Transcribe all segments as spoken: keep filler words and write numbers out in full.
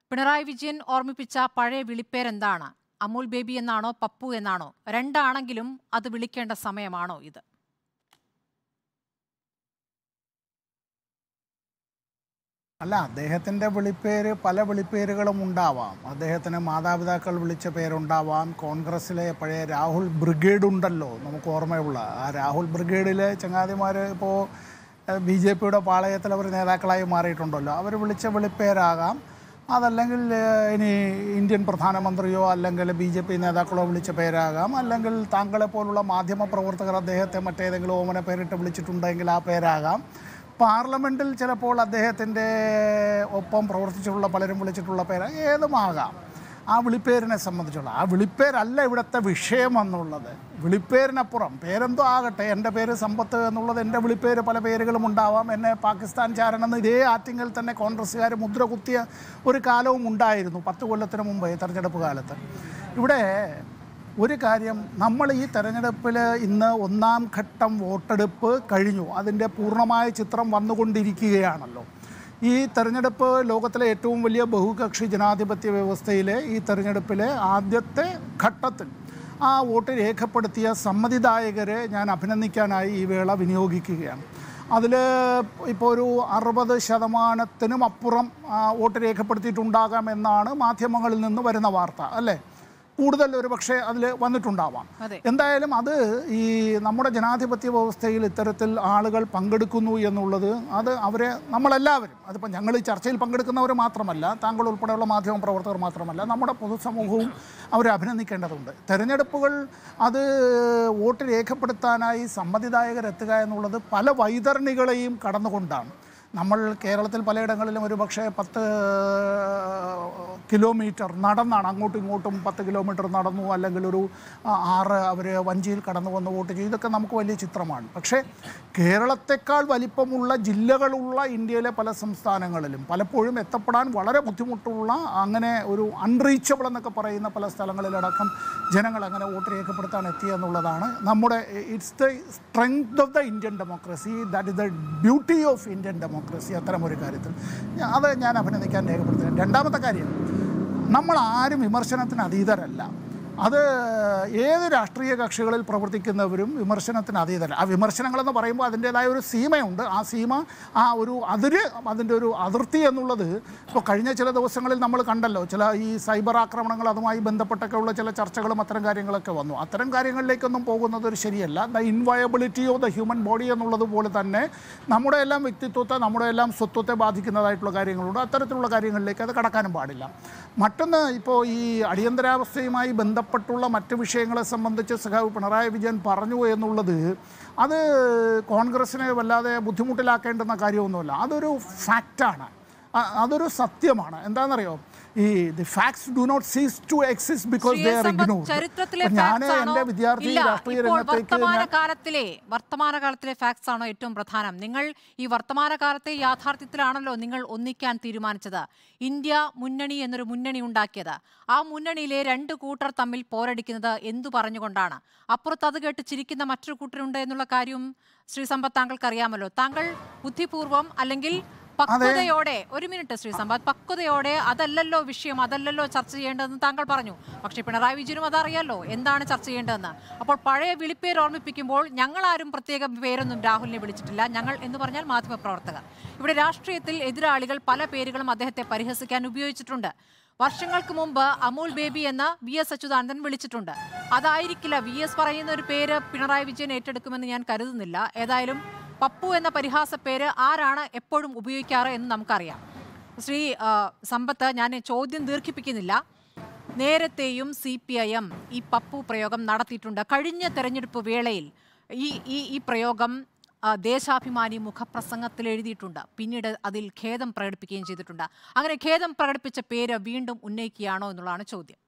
പിണറായി വിജയൻ ഓർമ്മിപ്പിച്ച പഴയ വിളിപ്പേരെന്താണ്? അമൂൽ ബേബി എന്നാണോ പപ്പു എന്നാണോ? രണ്ടാണെങ്കിലും അത് വിളിക്കേണ്ട സമയമാണോ ഇത്? അല്ല, അദ്ദേഹത്തിൻ്റെ വിളിപ്പേര് പല വിളിപ്പേരുകളും ഉണ്ടാവാം. അദ്ദേഹത്തിന് മാതാപിതാക്കൾ വിളിച്ച പേരുണ്ടാവാം. കോൺഗ്രസ്സിലെ പഴയ രാഹുൽ ബ്രിഗേഡ് ഉണ്ടല്ലോ, നമുക്ക് ഓർമ്മയുള്ള ആ രാഹുൽ ബ്രിഗേഡിലെ ചങ്ങാതിമാർ ഇപ്പോൾ ബി ജെ പിയുടെ പാളയത്തിൽ അവർ നേതാക്കളായി മാറിയിട്ടുണ്ടല്ലോ, അവർ വിളിച്ച വിളിപ്പേരാകാം. അതല്ലെങ്കിൽ ഇനി ഇന്ത്യൻ പ്രധാനമന്ത്രിയോ അല്ലെങ്കിൽ ബി ജെ പി നേതാക്കളോ വിളിച്ച പേരാകാം. അല്ലെങ്കിൽ താങ്കളെ പോലുള്ള മാധ്യമ പ്രവർത്തകർ അദ്ദേഹത്തെ മറ്റേതെങ്കിലും ഓമന പേരിട്ട് വിളിച്ചിട്ടുണ്ടെങ്കിൽ ആ പേരാകാം. പാർലമെൻറ്റിൽ ചിലപ്പോൾ അദ്ദേഹത്തിൻ്റെ ഒപ്പം പ്രവർത്തിച്ചിട്ടുള്ള പലരും വിളിച്ചിട്ടുള്ള പേര് ഏതുമാകാം. ആ വിളിപ്പേരിനെ സംബന്ധിച്ചുള്ള ആ വിളിപ്പേരല്ല ഇവിടുത്തെ വിഷയം എന്നുള്ളത്. വിളിപ്പേരിനപ്പുറം പേരെന്തോ ആകട്ടെ, എൻ്റെ പേര് സമ്പത്ത് എന്നുള്ളത് എൻ്റെ വിളിപ്പേര് പല പേരുകളും ഉണ്ടാവാം. എന്നെ പാകിസ്ഥാൻ ചാരനെന്ന് ഇതേ ആറ്റിങ്ങിൽ തന്നെ കോൺഗ്രസ്സുകാർ മുദ്ര കുത്തിയ ഒരു കാലവും ഉണ്ടായിരുന്നു പത്ത് കൊല്ലത്തിന് മുമ്പ് തെരഞ്ഞെടുപ്പ് കാലത്ത്. ഇവിടെ ഒരു കാര്യം, നമ്മൾ ഈ തെരഞ്ഞെടുപ്പിൽ ഇന്ന് ഒന്നാം ഘട്ടം വോട്ടെടുപ്പ് കഴിഞ്ഞു. അതിൻ്റെ പൂർണ്ണമായ ചിത്രം വന്നുകൊണ്ടിരിക്കുകയാണല്ലോ. ഈ തെരഞ്ഞെടുപ്പ് ലോകത്തിലെ ഏറ്റവും വലിയ ബഹുകക്ഷി ജനാധിപത്യ വ്യവസ്ഥയിലെ ഈ തെരഞ്ഞെടുപ്പിലെ ആദ്യത്തെ ഘട്ടത്തിൽ ആ വോട്ട് രേഖപ്പെടുത്തിയ സമ്മതിദായകരെ ഞാൻ അഭിനന്ദിക്കാനായി ഈ വേള വിനിയോഗിക്കുകയാണ്. അതിൽ ഇപ്പോൾ ഒരു അറുപത് ശതമാനത്തിനും അപ്പുറം വോട്ട് രേഖപ്പെടുത്തിയിട്ടുണ്ടാകാം എന്നാണ് മാധ്യമങ്ങളിൽ നിന്ന് വരുന്ന വാർത്ത, അല്ലേ? കൂടുതൽ ഒരു പക്ഷേ അതിൽ വന്നിട്ടുണ്ടാവാം. എന്തായാലും അത് ഈ നമ്മുടെ ജനാധിപത്യ വ്യവസ്ഥയിൽ ഇത്തരത്തിൽ ആളുകൾ പങ്കെടുക്കുന്നു എന്നുള്ളത് അത് അവരെ നമ്മളെല്ലാവരും, അതിപ്പോൾ ഞങ്ങൾ ഈ ചർച്ചയിൽ പങ്കെടുക്കുന്നവർ മാത്രമല്ല, താങ്കൾ ഉൾപ്പെടെയുള്ള മാധ്യമ പ്രവർത്തകർ മാത്രമല്ല, നമ്മുടെ പൊതുസമൂഹവും അവരെ അഭിനന്ദിക്കേണ്ടതുണ്ട്. തെരഞ്ഞെടുപ്പുകൾ അത് വോട്ട് രേഖപ്പെടുത്താനായി സമ്മതിദായകരെത്തുക എന്നുള്ളത് പല വൈതരണികളെയും കടന്നുകൊണ്ടാണ്. നമ്മൾ കേരളത്തിൽ പലയിടങ്ങളിലും ഒരു പക്ഷേ പത്ത് കിലോമീറ്റർ നടന്നാണ്, അങ്ങോട്ടും ഇങ്ങോട്ടും പത്ത് കിലോമീറ്റർ നടന്നു, അല്ലെങ്കിൽ ഒരു ആറ് അവർ വഞ്ചിയിൽ കടന്നു വന്ന് വോട്ട് ചെയ്തു. ഇതൊക്കെ നമുക്ക് വലിയ ചിത്രമാണ്. പക്ഷേ കേരളത്തെക്കാൾ വലിപ്പമുള്ള ജില്ലകളുള്ള ഇന്ത്യയിലെ പല സംസ്ഥാനങ്ങളിലും പലപ്പോഴും എത്തപ്പെടാൻ വളരെ ബുദ്ധിമുട്ടുള്ള, അങ്ങനെ ഒരു അൺറീച്ചബിൾ എന്നൊക്കെ പറയുന്ന പല സ്ഥലങ്ങളിലടക്കം ജനങ്ങൾ അങ്ങനെ വോട്ട് രേഖപ്പെടുത്താൻ എത്തിയെന്നുള്ളതാണ് നമ്മുടെ it's the strength of the Indian democracy, that is the beauty of Indian democracy. അത്തരം ഒരു കാര്യത്തിൽ അത് ഞാൻ അഭിനന്ദിക്കാൻ രേഖപ്പെടുത്തുന്നത്. രണ്ടാമത്തെ കാര്യം, നമ്മൾ ആരും വിമർശനത്തിന് അതീതരല്ല. അത് ഏത് രാഷ്ട്രീയ കക്ഷികളിൽ പ്രവർത്തിക്കുന്നവരും വിമർശനത്തിന് അതീതരല്ല. ആ വിമർശനങ്ങളെന്ന് പറയുമ്പോൾ അതിൻ്റേതായ ഒരു സീമയുണ്ട്. ആ സീമ, ആ ഒരു അതിര്, അതിൻ്റെ ഒരു അതിർത്തി എന്നുള്ളത് ഇപ്പോൾ കഴിഞ്ഞ ചില ദിവസങ്ങളിൽ നമ്മൾ കണ്ടല്ലോ. ചില ഈ സൈബർ ആക്രമണങ്ങൾ, അതുമായി ബന്ധപ്പെട്ടൊക്കെ ഉള്ള ചില ചർച്ചകളും അത്തരം കാര്യങ്ങളൊക്കെ വന്നു. അത്തരം കാര്യങ്ങളിലേക്കൊന്നും പോകുന്നത് ഒരു ശരിയല്ല. The inviolability of the human body എന്നുള്ളത് പോലെ തന്നെ നമ്മുടെ എല്ലാം വ്യക്തിത്വത്തെ, നമ്മുടെ എല്ലാം സ്വത്വത്തെ ബാധിക്കുന്നതായിട്ടുള്ള കാര്യങ്ങളുണ്ട്. അത്തരത്തിലുള്ള കാര്യങ്ങളിലേക്ക് അത് കടക്കാനും പാടില്ല. മറ്റൊന്ന്, ഇപ്പോൾ ഈ അടിയന്തരാവസ്ഥയുമായി ബന്ധപ്പെട്ടുള്ള മറ്റ് വിഷയങ്ങളെ സംബന്ധിച്ച് സഖാവ് പിണറായി വിജയൻ പറഞ്ഞു എന്നുള്ളത് അത് കോൺഗ്രസിനെ വല്ലാതെ ബുദ്ധിമുട്ടിലാക്കേണ്ടുന്ന കാര്യമൊന്നുമല്ല. അതൊരു ഫാക്റ്റാണ്, അതൊരു സത്യമാണ്. എന്താണെന്നറിയോ, ഈ the facts do not cease to exist because they are ignored. ഞാൻ എൻ്റെ വിദ്യാർത്ഥി രാഷ്ട്രീയ രംഗത്തേക്ക് വർത്തമാനകാലത്തിലെ വർത്തമാനകാലത്തിലെ ഫാക്ട്സ് ആണോ ഏറ്റവും പ്രധാനം? നിങ്ങൾ ഈ വർത്തമാനകാലത്തെ യാഥാർത്ഥ്യത്തിലാണല്ലോ നിങ്ങൾ ഒന്നിക്കാൻ തീരുമാനിച്ചത്. ഇന്ത്യ മുന്നണി എന്നൊരു മുന്നണി ഉണ്ടാക്കിയത്. ആ മുന്നണിയിലെ രണ്ട് കൂട്ടർ തമ്മിൽ പോരടിക്കുന്നത് എന്തു പറഞ്ഞുകൊണ്ടാണ്? അപ്പുറത്ത് അത് കേട്ട് ചിരിക്കുന്ന മറ്റൊരു കൂട്ടരുണ്ട് എന്നുള്ള കാര്യവും ശ്രീ സമ്പത്ത് താങ്കൾക്ക് അറിയാമല്ലോ. താങ്കൾ ബുദ്ധിപൂർവം അല്ലെങ്കിൽ പക്വതയോടെ, ഒരു മിനിറ്റ് ശ്രീ സമ്പത്ത്, പക്വതയോടെ അതല്ലല്ലോ വിഷയം, അതല്ലല്ലോ ചർച്ച ചെയ്യേണ്ടതെന്ന് താങ്കൾ പറഞ്ഞു. പക്ഷേ പിണറായി വിജയനും അതറിയാലോ എന്താണ് ചർച്ച ചെയ്യേണ്ടതെന്ന്. അപ്പോൾ പഴയ വിളിപ്പേര് ഓർമ്മിപ്പിക്കുമ്പോൾ ഞങ്ങളാരും പ്രത്യേക പേരൊന്നും രാഹുലിനെ വിളിച്ചിട്ടില്ല. ഞങ്ങൾ എന്ന് പറഞ്ഞാൽ മാധ്യമപ്രവർത്തകർ. ഇവിടെ രാഷ്ട്രീയത്തിൽ എതിരാളികൾ പല പേരുകളും അദ്ദേഹത്തെ പരിഹസിക്കാൻ ഉപയോഗിച്ചിട്ടുണ്ട്. വർഷങ്ങൾക്ക് മുമ്പ് അമൂൽ ബേബി എന്ന വി എസ് അച്യുതാനന്ദൻ വിളിച്ചിട്ടുണ്ട്. അതായിരിക്കില്ല വി എസ് പറയുന്ന ഒരു പേര് പിണറായി വിജയൻ ഏറ്റെടുക്കുമെന്ന് ഞാൻ കരുതുന്നില്ല. ഏതായാലും പപ്പു എന്ന പരിഹാസ പേര് ആരാണ് എപ്പോഴും ഉപയോഗിക്കാറ് എന്ന് നമുക്കറിയാം. ശ്രീ സമ്പത്ത്, ഞാൻ ചോദ്യം ദീർഘിപ്പിക്കുന്നില്ല. നേരത്തെയും സി പി ഐ എം ഈ പപ്പു പ്രയോഗം നടത്തിയിട്ടുണ്ട്. കഴിഞ്ഞ തെരഞ്ഞെടുപ്പ് വേളയിൽ ഈ ഈ ഈ പ്രയോഗം ദേശാഭിമാനി മുഖപ്രസംഗത്തിൽ എഴുതിയിട്ടുണ്ട്. പിന്നീട് അതിൽ ഖേദം പ്രകടിപ്പിക്കുകയും ചെയ്തിട്ടുണ്ട്. അങ്ങനെ ഖേദം പ്രകടിപ്പിച്ച പേര് വീണ്ടും ഉന്നയിക്കുകയാണോ എന്നുള്ളതാണ് ചോദ്യം.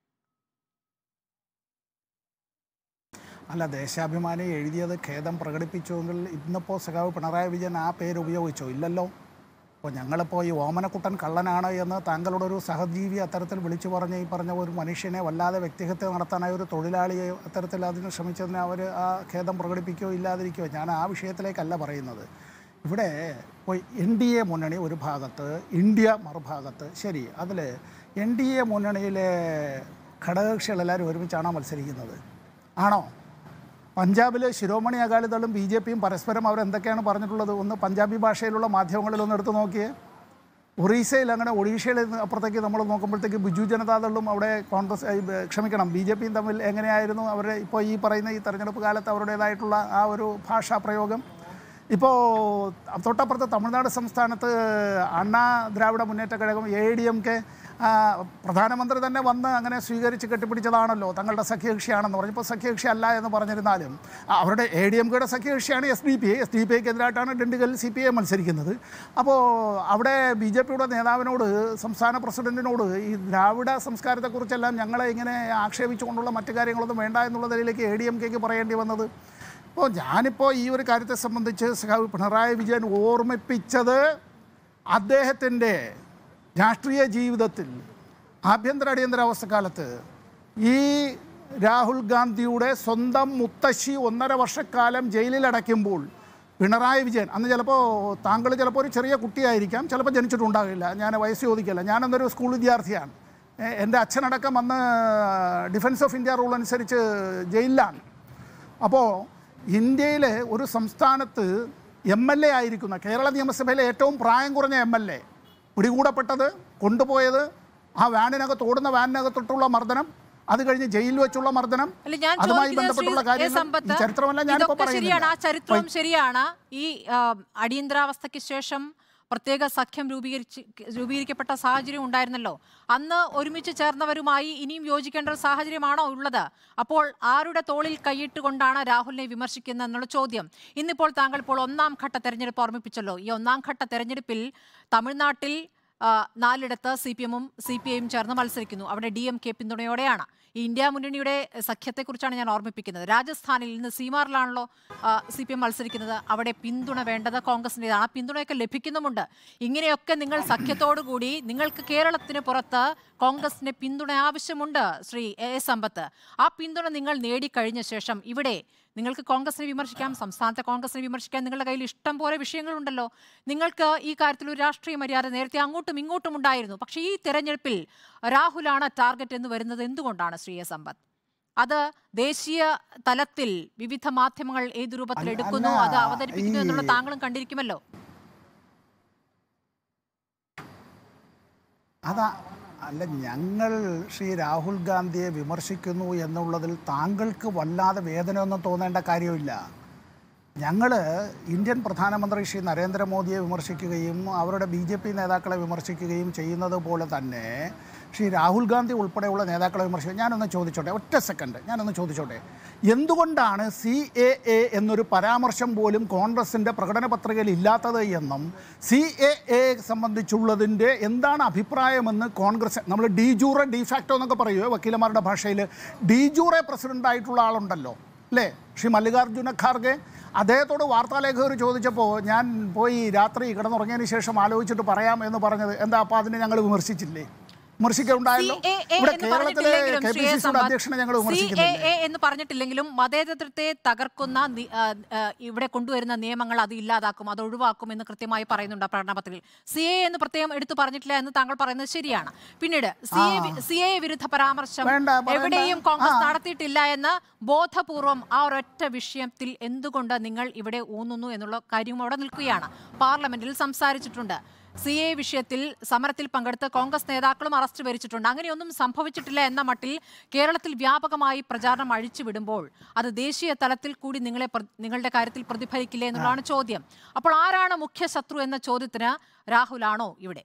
അല്ല, ദേശാഭിമാനി എഴുതിയത് ഖേദം പ്രകടിപ്പിച്ചുവെങ്കിൽ ഇന്നിപ്പോൾ സഖാവ് പിണറായി വിജയൻ ആ പേര് ഉപയോഗിച്ചോ? ഇല്ലല്ലോ. അപ്പോൾ ഞങ്ങളിപ്പോൾ ഈ ഓമനക്കുട്ടൻ കള്ളനാണ് എന്ന് താങ്കളുടെ ഒരു സഹജീവി അത്തരത്തിൽ വിളിച്ചു പറഞ്ഞ് ഈ പറഞ്ഞ ഒരു മനുഷ്യനെ വല്ലാതെ വ്യക്തിഹത്യ നടത്താനായ ഒരു തൊഴിലാളിയെ അത്തരത്തിൽ അതിന് ശ്രമിച്ചതിന് അവർ ആ ഖേദം പ്രകടിപ്പിക്കുകയോ ഇല്ലാതിരിക്കുകയോ, ഞാൻ ആ വിഷയത്തിലേക്കല്ല പറയുന്നത്. ഇവിടെ ഇപ്പോൾ എൻ ഡി എ മുന്നണി ഒരു ഭാഗത്ത്, ഇന്ത്യ മറുഭാഗത്ത്. ശരി, അതിൽ എൻ ഡി എ മുന്നണിയിലെ ഘടകകക്ഷികളെല്ലാവരും ഒരുമിച്ചാണോ മത്സരിക്കുന്നത്? ആണോ? പഞ്ചാബിൽ ശിരോമണി അകാലിദളും ബി ജെ പിയും പരസ്പരം അവരെന്തൊക്കെയാണ് പറഞ്ഞിട്ടുള്ളത്? ഒന്ന് പഞ്ചാബി ഭാഷയിലുള്ള മാധ്യമങ്ങളിലൊന്ന് എടുത്ത് നോക്കിയേ. ഒറീസയിൽ അങ്ങനെ ഒഡീഷയിൽ അപ്പുറത്തേക്ക് നമ്മൾ നോക്കുമ്പോഴത്തേക്ക് ബിജു ജനതാദളും അവിടെ കോൺഗ്രസ് ക്ഷമിക്കണം ബി ജെ പിയും തമ്മിൽ എങ്ങനെയായിരുന്നു അവർ ഇപ്പോൾ ഈ പറയുന്ന ഈ തെരഞ്ഞെടുപ്പ് കാലത്ത് അവരുടേതായിട്ടുള്ള ആ ഒരു ഭാഷാ പ്രയോഗം? ഇപ്പോൾ തൊട്ടപ്പുറത്ത് തമിഴ്നാട് സംസ്ഥാനത്ത് Anna Dravida Munnetra Kazhagam A D M K പ്രധാനമന്ത്രി തന്നെ വന്ന് അങ്ങനെ സ്വീകരിച്ച് കെട്ടിപ്പിടിച്ചതാണല്ലോ, തങ്ങളുടെ സഖ്യകക്ഷിയാണെന്ന് പറഞ്ഞപ്പോൾ സഖ്യകക്ഷി അല്ല എന്ന് പറഞ്ഞിരുന്നാലും അവരുടെ എ ഡി എം കെയുടെ സഖ്യകക്ഷിയാണ് S D P I. S D P ഐക്കെതിരായിട്ടാണ് ഡിണ്ടിഗലിൽ സി പി ഐ മത്സരിക്കുന്നത്. അപ്പോൾ അവിടെ ബി ജെ പിയുടെ നേതാവിനോട്, സംസ്ഥാന പ്രസിഡന്റിനോട് ഈ ദ്രാവിഡ സംസ്കാരത്തെക്കുറിച്ചെല്ലാം ഞങ്ങളെ ഇങ്ങനെ ആക്ഷേപിച്ചുകൊണ്ടുള്ള മറ്റു കാര്യങ്ങളൊന്നും വേണ്ട എന്നുള്ള നിലയിലേക്ക് എ ഡി എം കെക്ക് പറയേണ്ടി വന്നത്. അപ്പോൾ ഞാനിപ്പോൾ ഈ ഒരു കാര്യത്തെ സംബന്ധിച്ച് പിണറായി വിജയൻ ഓർമ്മിപ്പിച്ചത് അദ്ദേഹത്തിൻ്റെ രാഷ്ട്രീയ ജീവിതത്തിൽ ആഭ്യന്തര അടിയന്തരാവസ്ഥക്കാലത്ത് ഈ രാഹുൽ ഗാന്ധിയുടെ സ്വന്തം മുത്തശ്ശി ഒന്നര വർഷക്കാലം ജയിലിലടയ്ക്കുമ്പോൾ പിണറായി വിജയൻ, അന്ന് ചിലപ്പോൾ താങ്കൾ ചിലപ്പോൾ ഒരു ചെറിയ കുട്ടിയായിരിക്കാം, ചിലപ്പോൾ ജനിച്ചിട്ടുണ്ടാകില്ല, ഞാൻ വയസ്സ് ചോദിക്കില്ല, ഞാനന്നൊരു സ്കൂൾ വിദ്യാർത്ഥിയാണ്. എൻ്റെ അച്ഛനടക്കം അന്ന് ഡിഫൻസ് ഓഫ് ഇന്ത്യ റൂൾ അനുസരിച്ച് ജയിലിലാണ്. അപ്പോൾ ഇന്ത്യയിലെ ഒരു സംസ്ഥാനത്ത് എം എൽ എ ആയിരിക്കുന്ന, കേരള നിയമസഭയിലെ ഏറ്റവും പ്രായം കുറഞ്ഞ എം എൽ എ പിടികൂടപ്പെട്ടത്, കൊണ്ടുപോയത്, ആ വാനിനകത്ത് ഓടുന്ന വാനിനകത്തോട്ടുള്ള മർദ്ദനം, അത് കഴിഞ്ഞ് ജയിലിൽ വെച്ചുള്ള മർദ്ദനം, അതുമായി ബന്ധപ്പെട്ടുള്ള കാര്യങ്ങൾ ചരിത്രമല്ല ഞാനിപ്പോൾ പറയുന്നത്. ആ ചരിത്രം ശരിയാണ്. ഈ അടിയന്തരാവസ്ഥയ്ക്ക് ശേഷം പ്രത്യേക സഖ്യം രൂപീകരിച്ച് രൂപീകരിക്കപ്പെട്ട സാഹചര്യം ഉണ്ടായിരുന്നല്ലോ. അന്ന് ഒരുമിച്ച് ചേർന്നവരുമായി ഇനിയും യോജിക്കേണ്ട ഒരു സാഹചര്യമാണോ ഉള്ളത്? അപ്പോൾ ആരുടെ തോളിൽ കൈയിട്ട് കൊണ്ടാണ് രാഹുലിനെ വിമർശിക്കുന്നത് എന്നുള്ള ചോദ്യം. ഇന്നിപ്പോൾ താങ്കൾ ഇപ്പോൾ ഒന്നാം ഘട്ട തെരഞ്ഞെടുപ്പ് ഓർമ്മിപ്പിച്ചല്ലോ. ഈ ഒന്നാം ഘട്ട തെരഞ്ഞെടുപ്പിൽ തമിഴ്നാട്ടിൽ നാലിടത്ത് സി പി എമ്മും സി പി ഐയും ചേർന്ന് മത്സരിക്കുന്നു. അവിടെ ഡി എം കെ പിന്തുണയോടെയാണ്. ഈ ഇന്ത്യ മുന്നണിയുടെ സഖ്യത്തെക്കുറിച്ചാണ് ഞാൻ ഓർമ്മിപ്പിക്കുന്നത്. രാജസ്ഥാനിൽ ഇന്ന് സീമാറിലാണല്ലോ സി പി എം മത്സരിക്കുന്നത്. അവിടെ പിന്തുണ വേണ്ടത് കോൺഗ്രസിൻ്റെതാണ്. ആ പിന്തുണയൊക്കെ ലഭിക്കുന്നുമുണ്ട്. ഇങ്ങനെയൊക്കെ നിങ്ങൾ സഖ്യത്തോടുകൂടി, നിങ്ങൾക്ക് കേരളത്തിന് പുറത്ത് കോൺഗ്രസിൻ്റെ പിന്തുണ ആവശ്യമുണ്ട് ശ്രീ എ സമ്പത്ത്. ആ പിന്തുണ നിങ്ങൾ നേടിക്കഴിഞ്ഞ ശേഷം ഇവിടെ നിങ്ങൾക്ക് കോൺഗ്രസിനെ വിമർശിക്കാം, സംസ്ഥാനത്തെ കോൺഗ്രസിനെ വിമർശിക്കാൻ നിങ്ങളുടെ കയ്യിൽ ഇഷ്ടം പോലെ വിഷയങ്ങളുണ്ടല്ലോ. നിങ്ങൾക്ക് ഈ കാര്യത്തിൽ ഒരു രാഷ്ട്രീയ മര്യാദ നേരത്തെ അങ്ങോട്ടും ഇങ്ങോട്ടും ഉണ്ടായിരുന്നു. പക്ഷേ ഈ തെരഞ്ഞെടുപ്പിൽ രാഹുലാണ് ടാർഗറ്റ് എന്ന് വരുന്നത് എന്തുകൊണ്ടാണ് ശ്രീ എ സമ്പത്ത്? അത് ദേശീയ തലത്തിൽ വിവിധ മാധ്യമങ്ങൾ ഏത് രൂപത്തിൽ എടുക്കുന്നു, അത് അവതരിപ്പിക്കുന്നു എന്നുള്ള താങ്കളും കണ്ടിരിക്കുമല്ലോ. അതാ അല്ല, ഞങ്ങൾ ശ്രീ രാഹുൽ ഗാന്ധിയെ വിമർശിക്കുന്നു എന്നുള്ളതിൽ താങ്കൾക്ക് വല്ലാതെ വേദനയൊന്നും തോന്നേണ്ട കാര്യമില്ല. ഞങ്ങൾ ഇന്ത്യൻ പ്രധാനമന്ത്രി ശ്രീ നരേന്ദ്രമോദിയെ വിമർശിക്കുകയും അവരുടെ ബി ജെ പി നേതാക്കളെ വിമർശിക്കുകയും ചെയ്യുന്നത് പോലെ തന്നെ ശ്രീ രാഹുൽ ഗാന്ധി ഉൾപ്പെടെയുള്ള നേതാക്കളെ വിമർശിക്കും. ഞാനൊന്ന് ചോദിച്ചോട്ടെ, ഒറ്റ സെക്കൻഡ് ഞാനൊന്ന് ചോദിച്ചോട്ടെ, എന്തുകൊണ്ടാണ് സി എ എ എന്നൊരു പരാമർശം പോലും കോൺഗ്രസിൻ്റെ പ്രകടന പത്രികയിൽ ഇല്ലാത്തത് എന്നും സി എ എ സംബന്ധിച്ചുള്ളതിൻ്റെ എന്താണ് അഭിപ്രായമെന്ന് കോൺഗ്രസ്, നമ്മൾ ഡി ജൂറെ ഡി ഫാക്ടോ എന്നൊക്കെ പറയുമോ വക്കീലന്മാരുടെ ഭാഷയിൽ, ഡി ജൂറെ പ്രസിഡൻ്റായിട്ടുള്ള ആളുണ്ടല്ലോ അല്ലേ, ശ്രീ മല്ലികാർജുന ഖാർഗെ, അദ്ദേഹത്തോട് വാർത്താലേഖകർ ചോദിച്ചപ്പോൾ ഞാൻ പോയി രാത്രി കിടന്നുറങ്ങിയതിന് ശേഷം ആലോചിച്ചിട്ട് പറയാം എന്ന് പറഞ്ഞത് എന്താ? അപ്പോൾ അതിനെ ഞങ്ങൾ വിമർശിച്ചില്ലേ? എന്ന് പറഞ്ഞിട്ടില്ലെങ്കിലും മതേതരത്തെ തകർക്കുന്ന ഇവിടെ കൊണ്ടുവരുന്ന നിയമങ്ങൾ അത് ഇല്ലാതാക്കും, അത് ഒഴിവാക്കും എന്ന് കൃത്യമായി പറയുന്നുണ്ട് പ്രകടനപത്രികയിൽ. സി എ എന്ന് പ്രത്യേകം എടുത്തു പറഞ്ഞിട്ടില്ല എന്ന് താങ്കൾ പറയുന്നത് ശരിയാണ്. പിന്നീട് സി എ സി എ വിരുദ്ധ പരാമർശം എവിടെയും കോൺഗ്രസ് നടത്തിയിട്ടില്ല എന്ന് ബോധപൂർവം ആ ഒരൊറ്റ വിഷയത്തിൽ എന്തുകൊണ്ട് നിങ്ങൾ ഇവിടെ ഊന്നുന്നു എന്നുള്ള കാര്യവും അവിടെ നിൽക്കുകയാണ്. പാർലമെന്റിൽ സംസാരിച്ചിട്ടുണ്ട്. സി എ വിഷയത്തിൽ സമരത്തിൽ പങ്കെടുത്ത് കോൺഗ്രസ് നേതാക്കളും അറസ്റ്റ് വരിച്ചിട്ടുണ്ട്. അങ്ങനെയൊന്നും സംഭവിച്ചിട്ടില്ല എന്ന മട്ടിൽ കേരളത്തിൽ വ്യാപകമായി പ്രചാരണം അഴിച്ചുവിടുമ്പോൾ അത് ദേശീയ തലത്തിൽ കൂടി നിങ്ങളെ നിങ്ങളുടെ കാര്യത്തിൽ പ്രതിഫലിക്കില്ലേ എന്നുള്ളതാണ് ചോദ്യം. അപ്പോൾ ആരാണ് മുഖ്യ ശത്രു എന്ന ചോദ്യത്തിന് രാഹുലാണോ ഇവിടെ?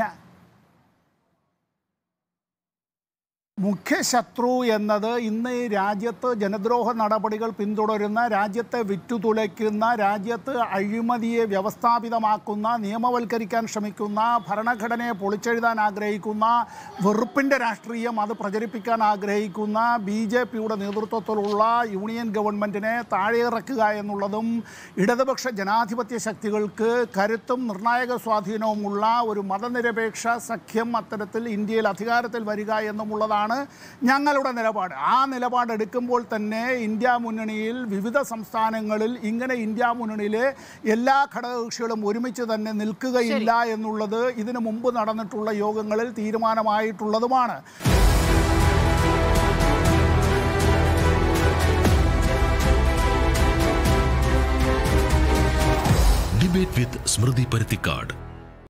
മുഖ്യ ശത്രു എന്നത് ഇന്ന് രാജ്യത്ത് ജനദ്രോഹ നടപടികൾ പിന്തുടരുന്ന, രാജ്യത്തെ വിറ്റുതുലയ്ക്കുന്ന, രാജ്യത്ത് അഴിമതിയെ വ്യവസ്ഥാപിതമാക്കുന്ന, നിയമവൽക്കരിക്കാൻ ശ്രമിക്കുന്ന, ഭരണഘടനയെ പൊളിച്ചെഴുതാൻ ആഗ്രഹിക്കുന്ന, വെറുപ്പിൻ്റെ രാഷ്ട്രീയം അത് പ്രചരിപ്പിക്കാൻ ആഗ്രഹിക്കുന്ന ബി ജെ പിയുടെ നേതൃത്വത്തിലുള്ള യൂണിയൻ ഗവൺമെൻറ്റിനെ താഴെയിറക്കുക എന്നുള്ളതും ഇടതുപക്ഷ ജനാധിപത്യ ശക്തികൾക്ക് കരുത്തും നിർണായക സ്വാധീനവുമുള്ള ഒരു മതനിരപേക്ഷ സഖ്യം അത്തരത്തിൽ ഇന്ത്യയിൽ അധികാരത്തിൽ വരിക എന്നുമുള്ളതാണ് എന്നുള്ളതാണ് ഞങ്ങളുടെ നിലപാട്. ആ നിലപാടെടുക്കുമ്പോൾ തന്നെ ഇന്ത്യ മുന്നണിയിൽ വിവിധ സംസ്ഥാനങ്ങളിൽ ഇങ്ങനെ ഇന്ത്യ മുന്നണിയിലെ എല്ലാ ഘടകകക്ഷികളും ഒരുമിച്ച് തന്നെ നിൽക്കുകയില്ല എന്നുള്ളത് ഇതിനു മുമ്പ് നടന്നിട്ടുള്ള യോഗങ്ങളിൽ തീരുമാനമായിട്ടുള്ളതുമാണ്. Debate with Smriti Parithikad.